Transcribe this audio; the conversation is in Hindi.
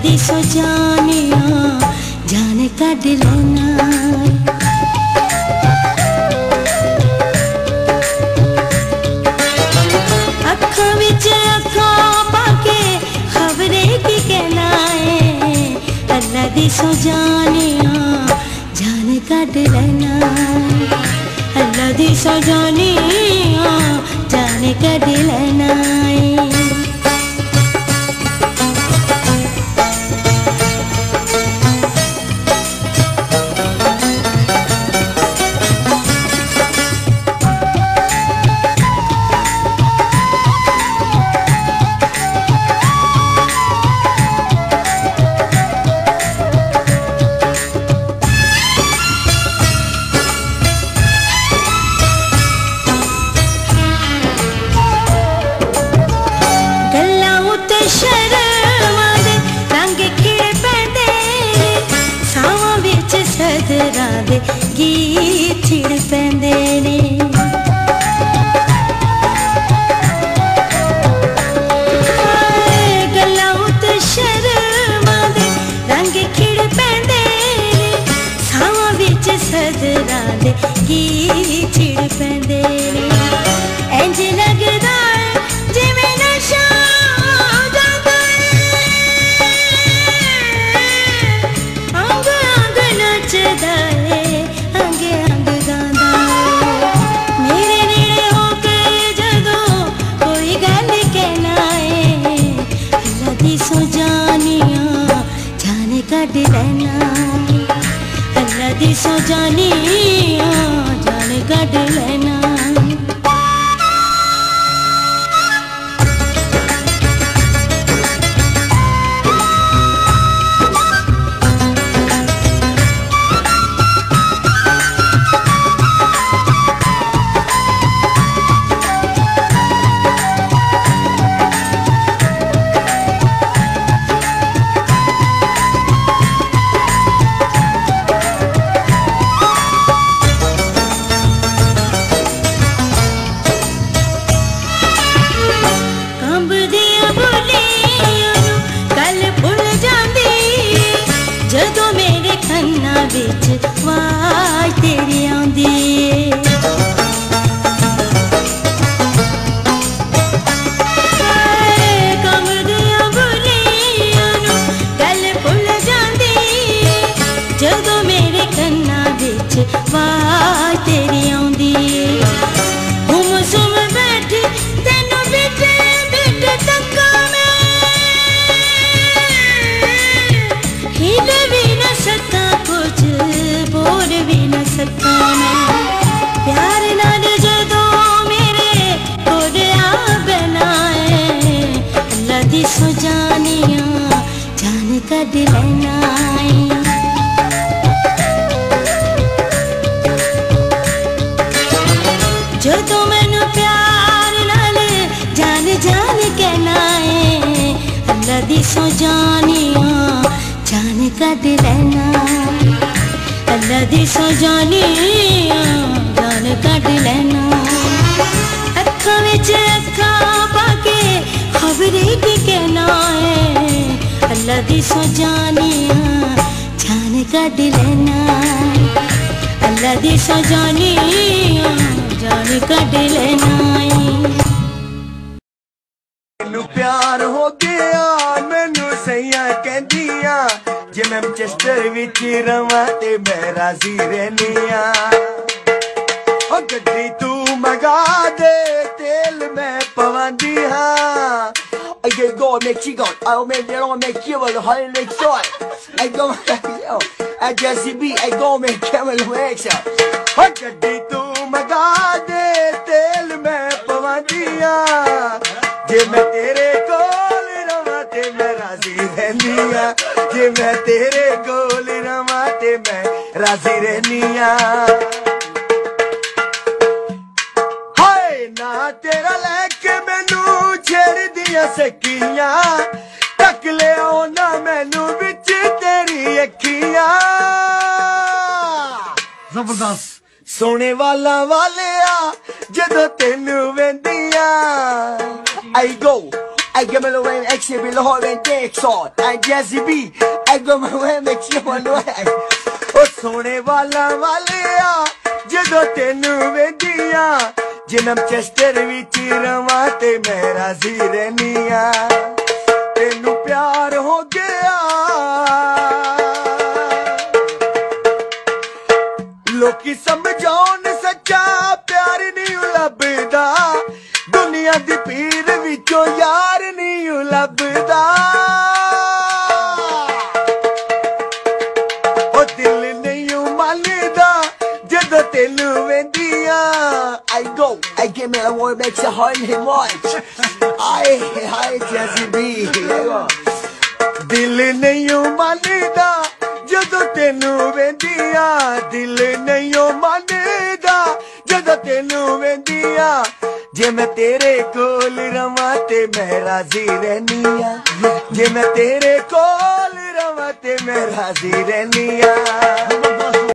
दी सो जानिया जान कढ लेना अखां विच अखां पाके खबरे की कहना है अल्लाह दी सो जानिया जान कढ लेना अल्लाह दी सो जानिया जान कढ लेना गीत छिड़ पैंदे ने गल्लां उत्ते शर्मां दे रंग खिड़ पैंदे ने सावां विच सदरां दे गीत छिड़ पैंदे ने इंज लगदा जिवें नशा जांदा अंग अंग नचदा कढ लेना अल्लाह दी सो जानिया जान कढ लेना वाज तेरी आंदी कमदियां बुलियां नू गल भुल जांदी जदों मेरे कन्नां विच वाज तेरी आंदी गुम सुम बैठी तैनू बिच बिच तक्कां मैं हिले भी न सकां कुछ बोल भी न सका मैं प्यार नाल जदों मेरे कोल आ बनाए अल्लाह दी सो जानिया जान कढ लेना जदों मैनू प्यार नाल जान जान कहना है अल्लाह दी सो जानिया जान कढ लेना अल्लाह दी सो जानिया जान कढ लेना अखां विच अखां पाके खबरे की कहना है अल्लाह दी सो जानिया जान कढ लेना अल्लाह दी सो जानिया जान कढ लेना मैनू प्यार हो गया मैनू सैया कहंदियां जे मैं चेस्टर विच रवां ते मैं राजी रहनिया ओ गड्डी तू मंगा दे तेल मैं पवांदी हां I go make you go I make you a whole next door I go I just be I go make camel wax ओ गड्डी तू मंगा दे तेल मैं पवांदी हां जे मैं तेरे कोल रवां ते मैं राजी रहनिया जे मैं तेरे कोल रवां ते मैं राजी रहनिया हाय ना तेरा लेके मैनू छेड़ दिया सकियां तक ले ना मैनू विच तेरी अखियां जबरदस्त सोने वाला वालिया जदों तेनू वेंदियां I go I give me the way X be the whole and Dexon. I Jazzy B. I go my way make you one way. Oh, sone wala walaya. Jado tenu vendiya. Jinam Chester vich rawa te main razi rehniya. Tenu pyar ho gaya. Loki samjhaun sacha pyar nahi labda. Duniya di peer vichon yaar nahi labda. Oh dil nahi manda jado tenu vendiya. I go, I give me a word makes your heart hit watch. Hi Jazzy B. Dil nahi manda jado tenu vendiya. Dil nahi manda jado tenu vendiya. जे मैं तेरे कोल रवा ते मैं राजी रहनिया. जे मैं तेरे कोल रवा ते मैं राजी रहनिया.